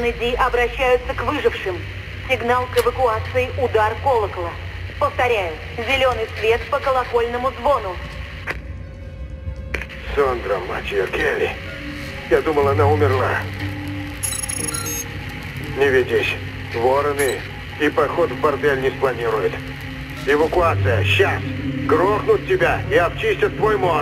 Кеннеди обращаются к выжившим. Сигнал к эвакуации — удар колокола. Повторяю, зеленый свет по колокольному звону. Сондра, мать ее, Келли. Я думал, она умерла. Не ведись. Вороны и поход в бордель не спланируют. Эвакуация, сейчас! Грохнут тебя и обчистят твой мор.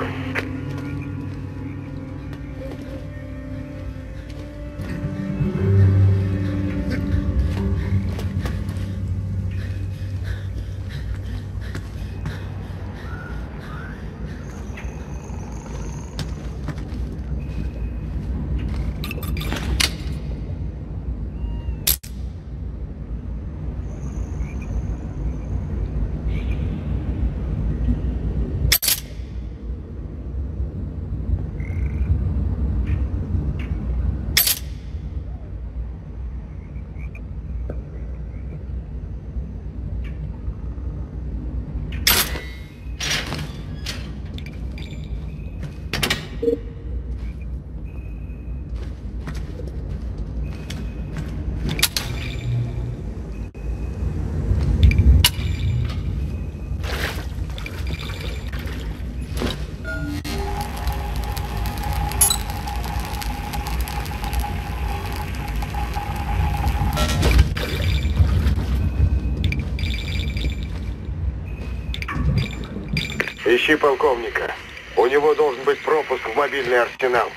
Ищи полковника. У него должен быть пропуск в мобильный арсенал.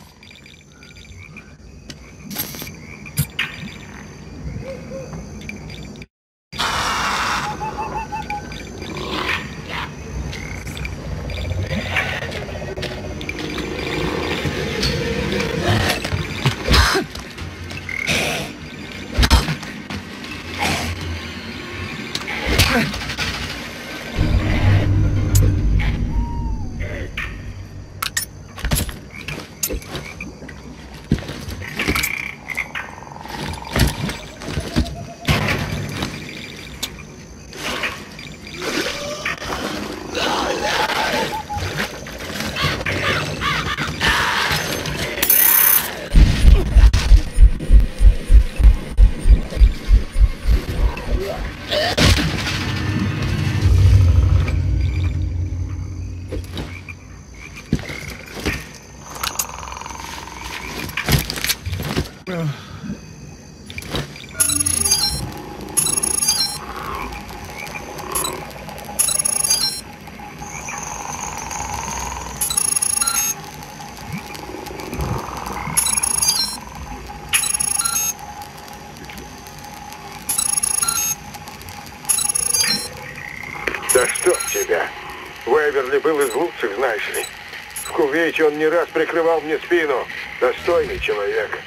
Да чтоб тебя! Веверли был из лучших, знаешь ли. В Кувейте он не раз прикрывал мне спину. Достойный человек.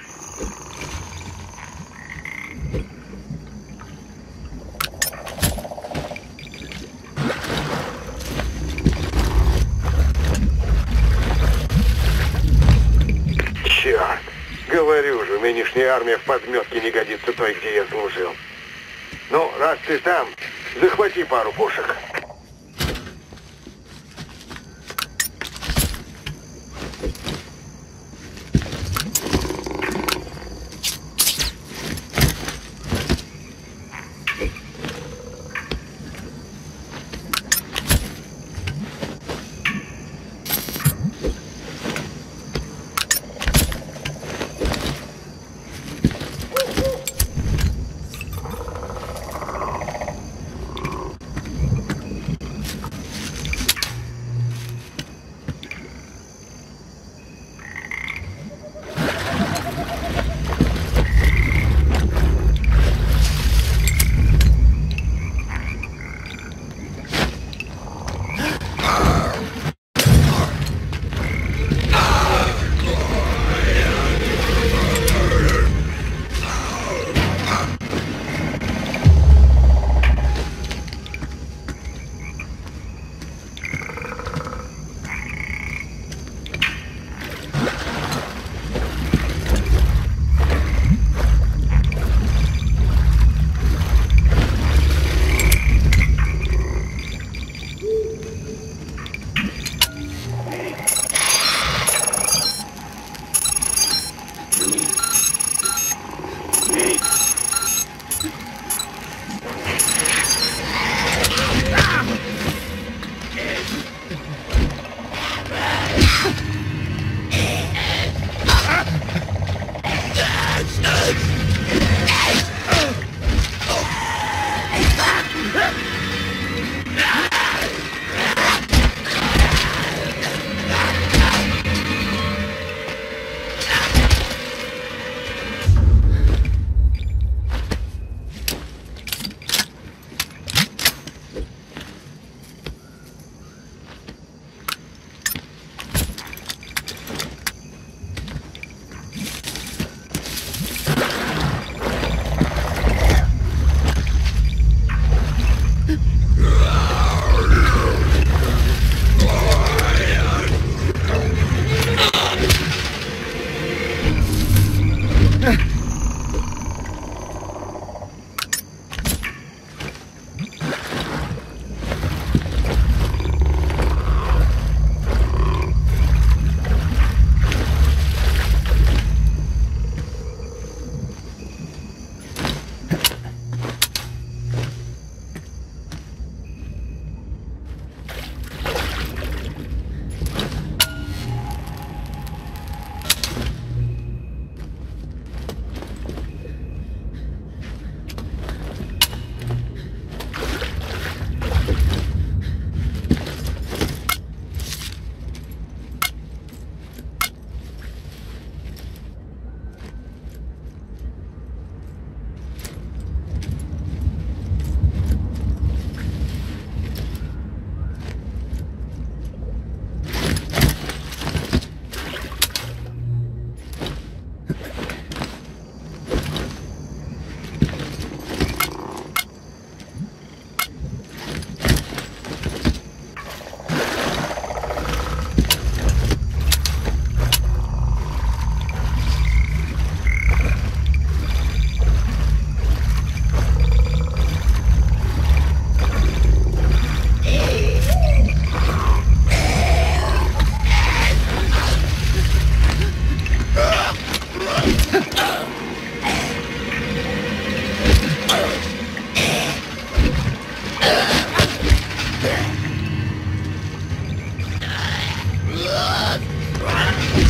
Черт! Говорю же, нынешняя армия в подметке не годится той, где я служил. Ну, раз ты там, захвати пару пушек.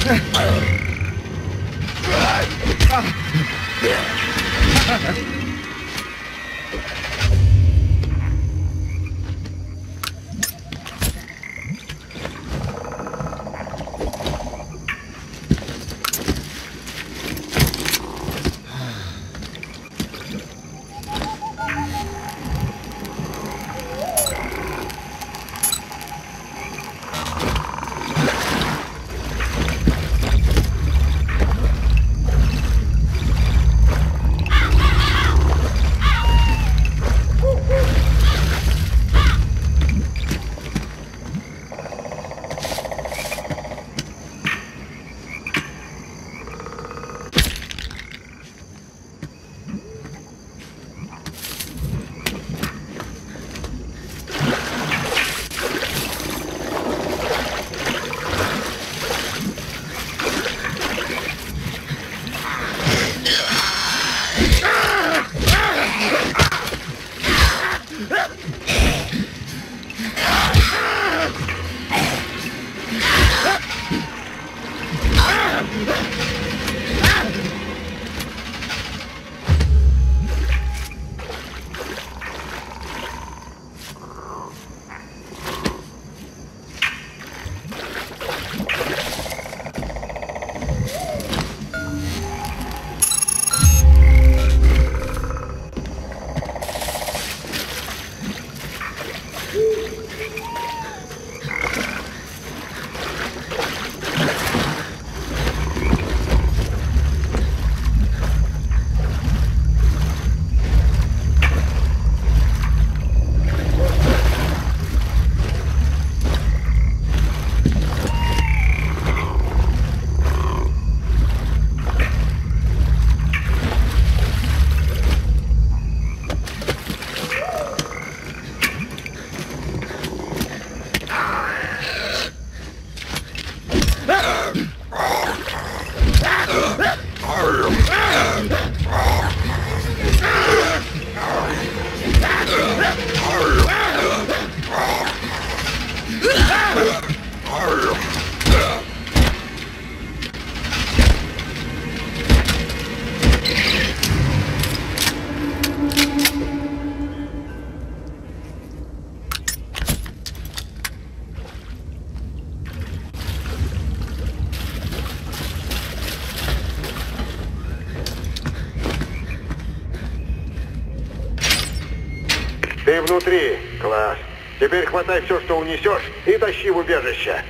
Ты внутри. Класс. Теперь хватай все, что унесешь, и тащи в убежище.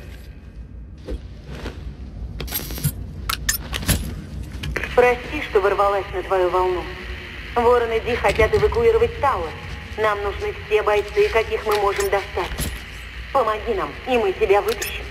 Прости, что ворвалась на твою волну. Вороны Ди хотят эвакуировать Тауэр. Нам нужны все бойцы, каких мы можем достать. Помоги нам, и мы тебя вытащим.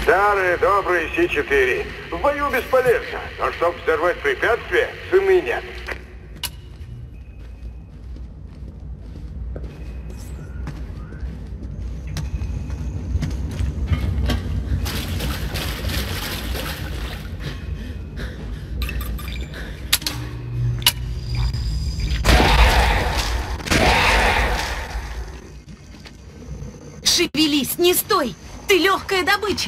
Старые добрые С-4. В бою бесполезно, но чтобы взорвать препятствие, цены нет. Шевелись, не стой! Ты легкая добыча!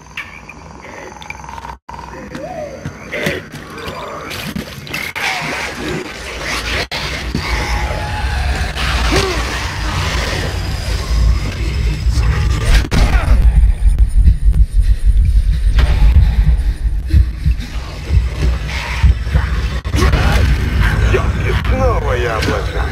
Ёлки, снова яблоко.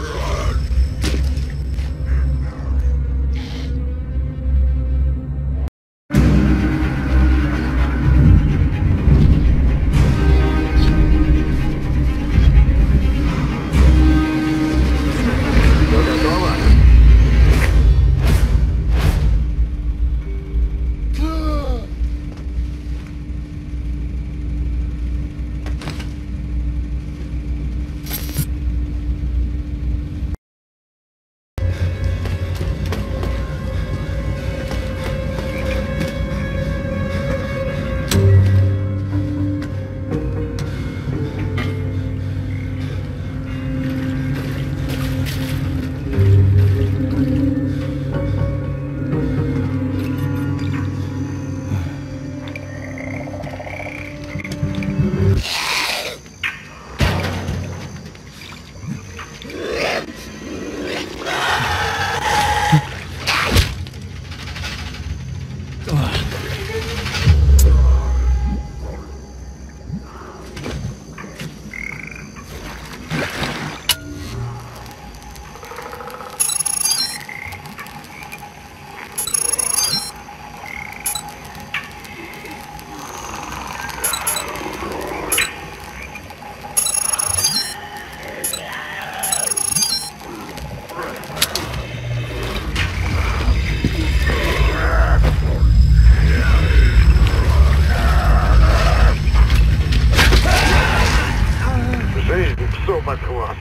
Псу под хвост.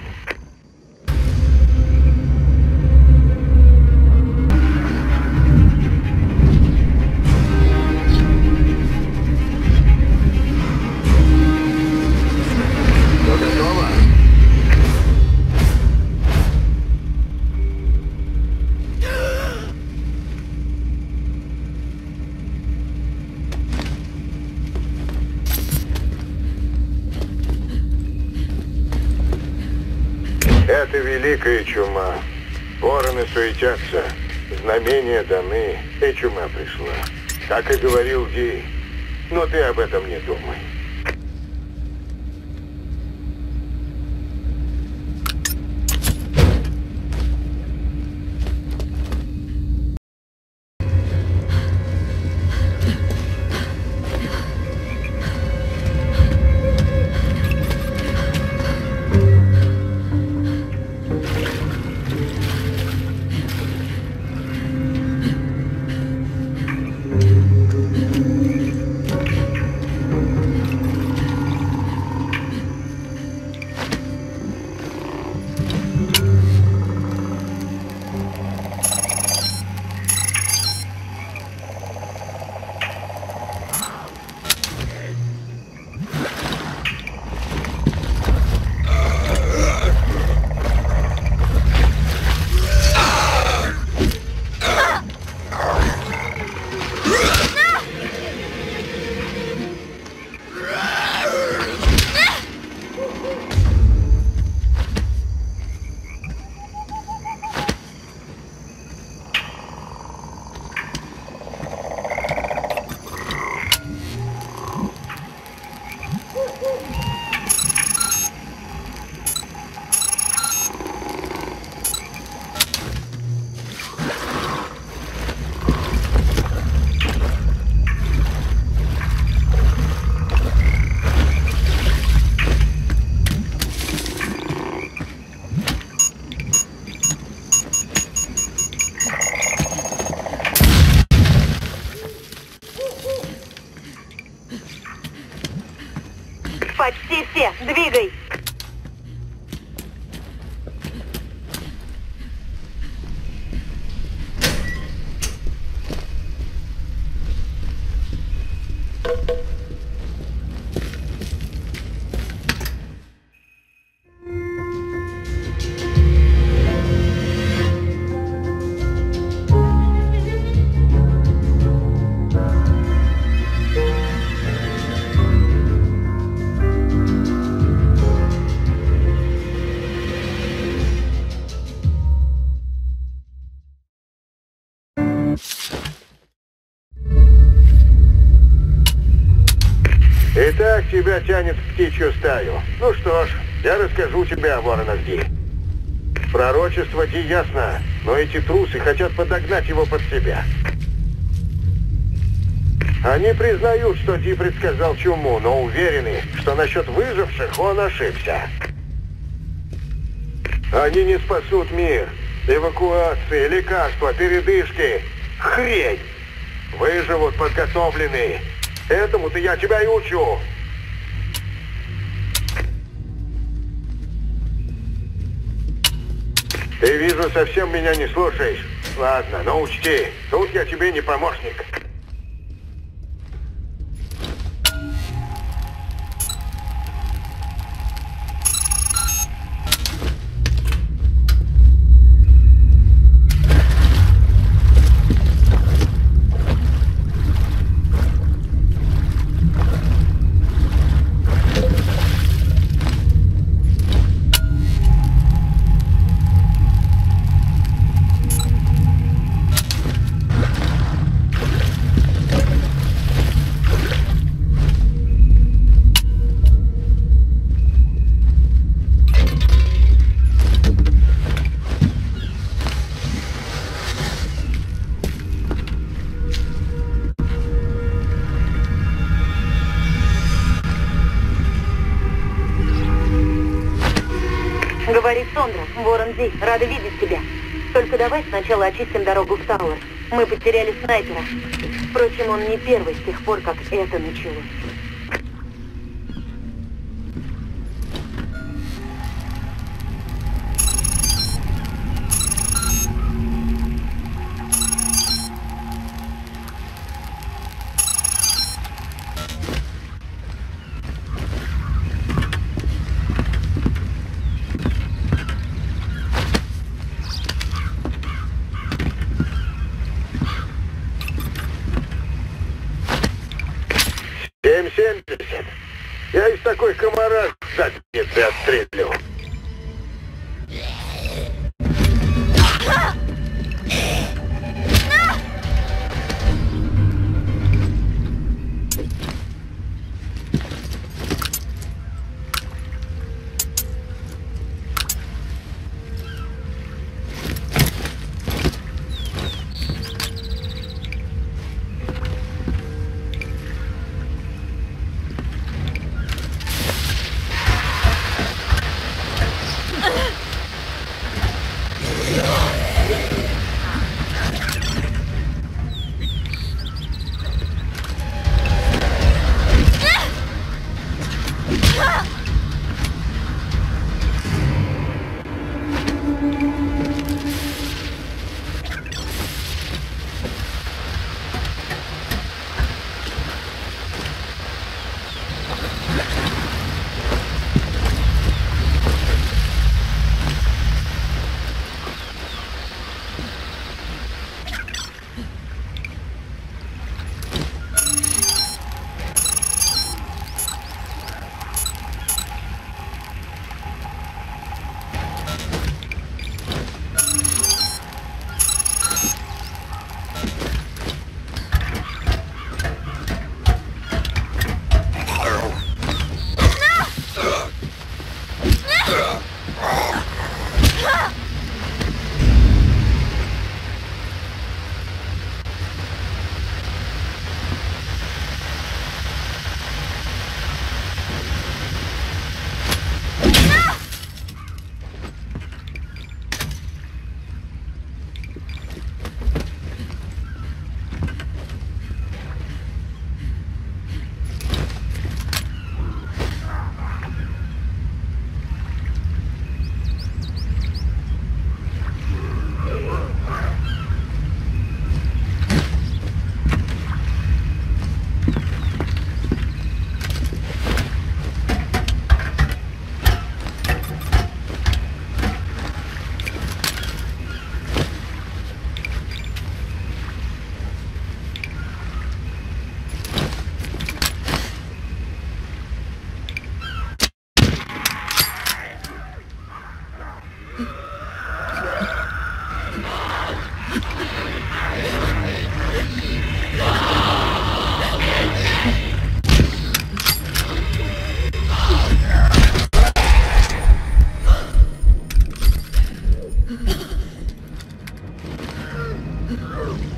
Все готово? Это великая чума. Вороны суетятся. Знамения даны, и чума пришла. Как и говорил Ди. Но ты об этом не думай. Итак, тебя тянет в птичью стаю. Ну что ж, я расскажу тебе о воронах Ди. Пророчество Ди ясно, но эти трусы хотят подогнать его под себя. Они признают, что Ди предсказал чуму, но уверены, что насчет выживших он ошибся. Они не спасут мир. Эвакуации, лекарства, передышки. Хрень! Выживут подготовленные. Этому-то я тебя и учу. Ты, вижу, совсем меня не слушаешь. Ладно, но учти, тут я тебе не помощник. Говорит Сондра, Ворон Ди, рада видеть тебя. Только давай сначала очистим дорогу в Тауэр. Мы потеряли снайпера. Впрочем, он не первый с тех пор, как это началось. М-70. Я из такой комара задницы отстрелю.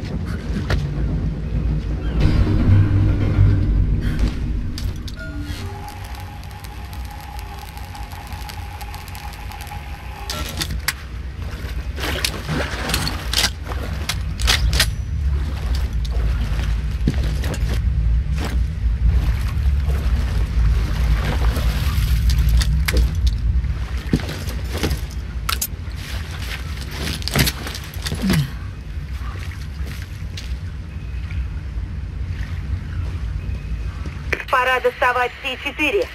Пора доставать Си-4.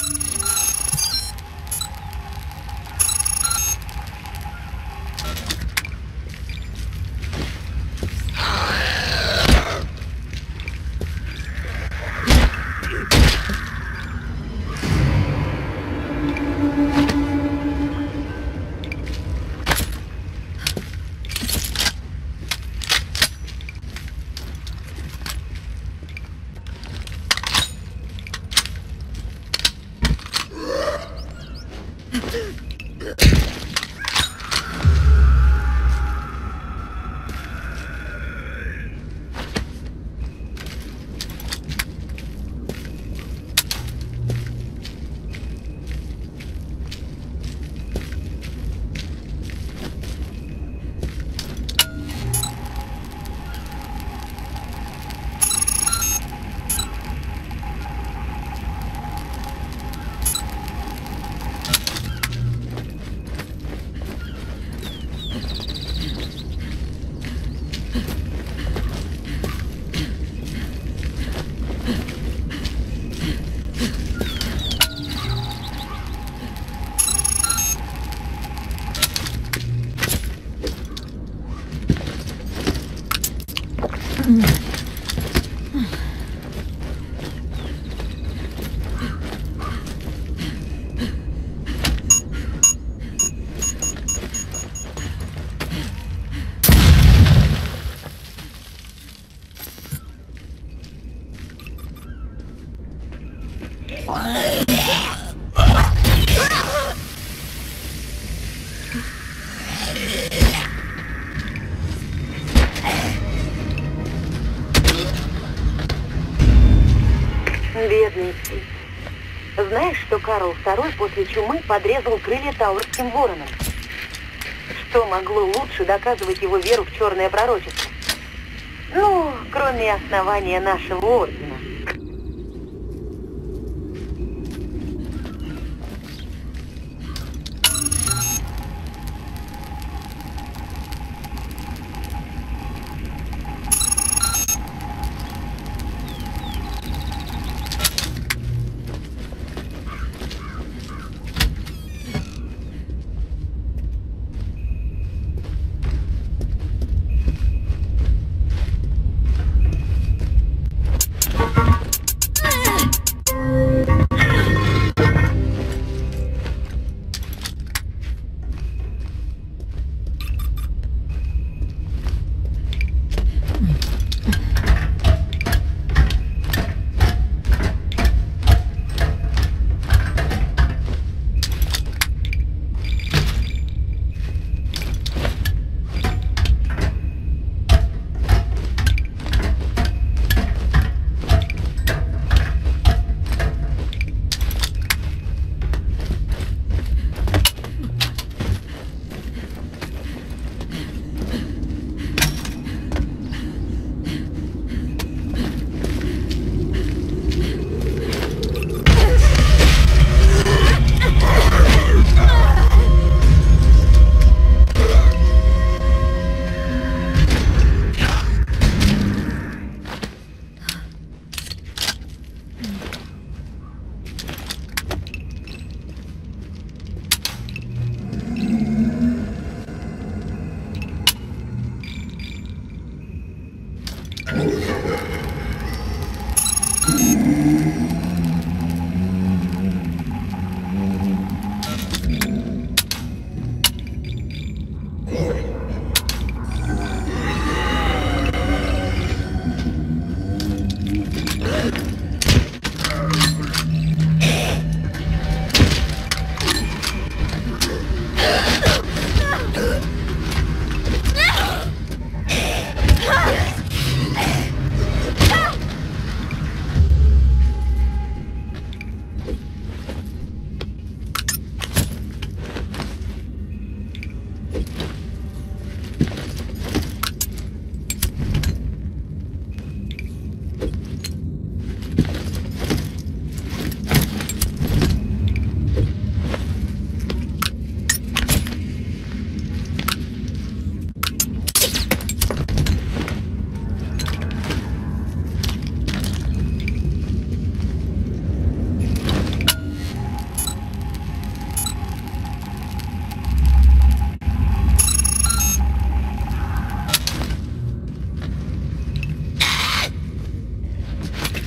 Бедный Си. Знаешь, что Карл II после чумы подрезал крылья Тауэрским вороном? Что могло лучше доказывать его веру в черное пророчество? Ну, кроме основания нашего ордена.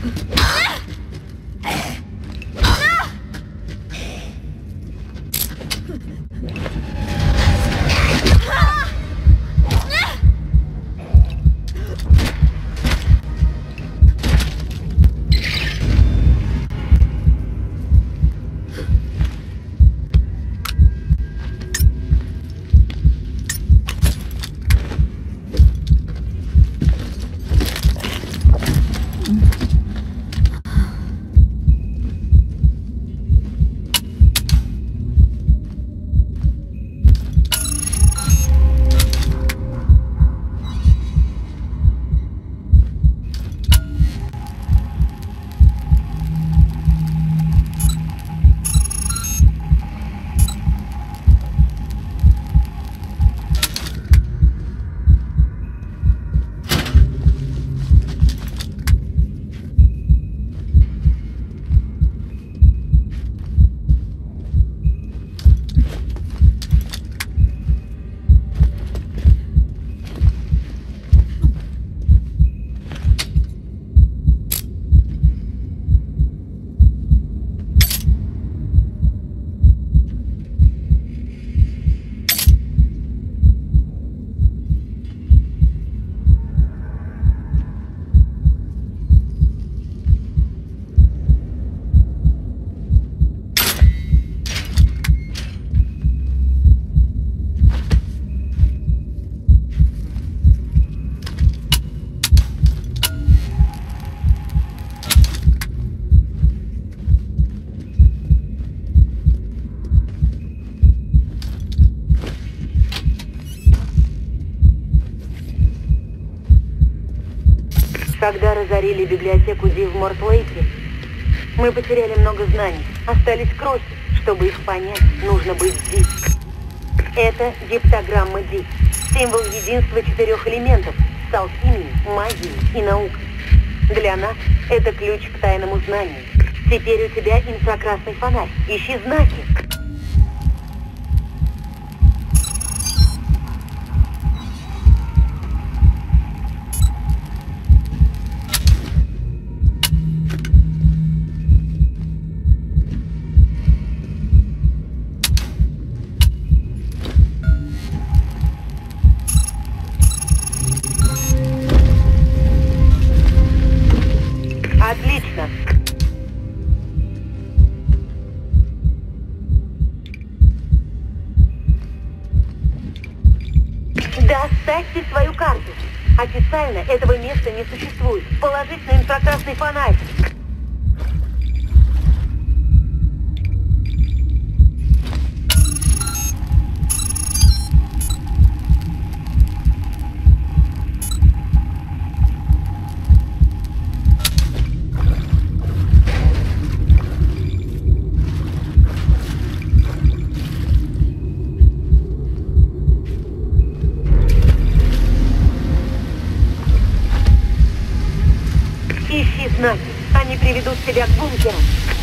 Когда разорили библиотеку Ди в Мортлейке, мы потеряли много знаний. Остались крохи. Чтобы их понять, нужно быть Ди. Это гептограмма Ди. Символ единства 4 элементов с алхимией, магией и наукой. Для нас это ключ к тайному знанию. Теперь у тебя инфракрасный фонарь. Ищи знаки. Отлично. Доставьте свою карту. Официально этого места не существует. Положись на инфракрасный фонарь. Ищи знаки. Они приведут тебя к бункеру.